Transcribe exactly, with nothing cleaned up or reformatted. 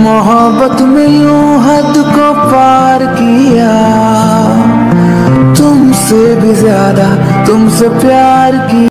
मोहब्बत में यूं हद को पार किया, तुमसे भी ज्यादा तुमसे प्यार किया।